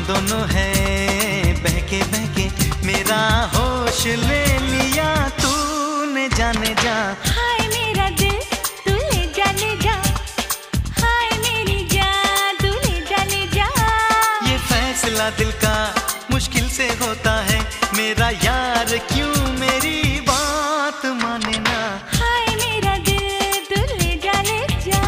दोनों है बहके बहके, मेरा होश ले लिया तूने जाने जा। हाय मेरा दिल तू ले जा ले जा, हाय मेरी जान तू ले जा ले जा। ये फैसला दिल का मुश्किल से होता है, मेरा यार क्यों मेरी बात माने ना। हाय मेरा दिल तू ले जा ले जा।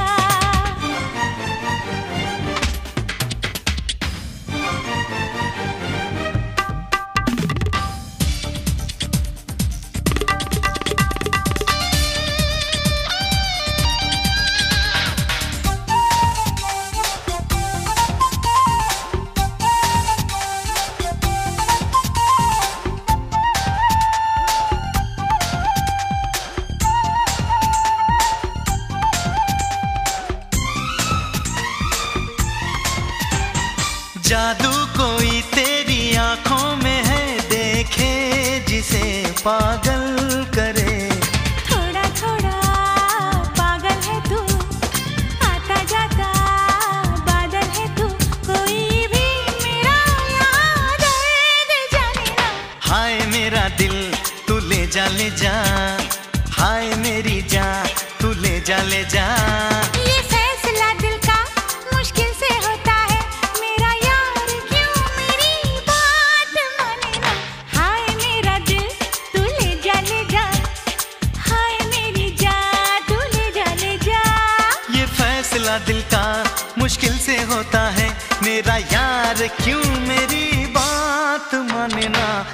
जादू कोई तेरी आंखों में है, देखे जिसे पागल करे। थोड़ा थोड़ा पागल है तू, आता जाता बादल है तू, कोई भी मेरा याद दे जाने ना। हाय मेरा दिल तू ले जा ले जा, हाय मेरी जान तू ले जा ले जा। ये फैसला दिल का मुश्किल से होता है, मेरा यार क्यों मेरी बात माने ना। हाय मेरा दिल तू ले जा ले जा, हाय मेरी जान तू ले जा ले जा। ये फैसला दिल का मुश्किल से होता है, मेरा यार क्यों मेरी बात माने ना।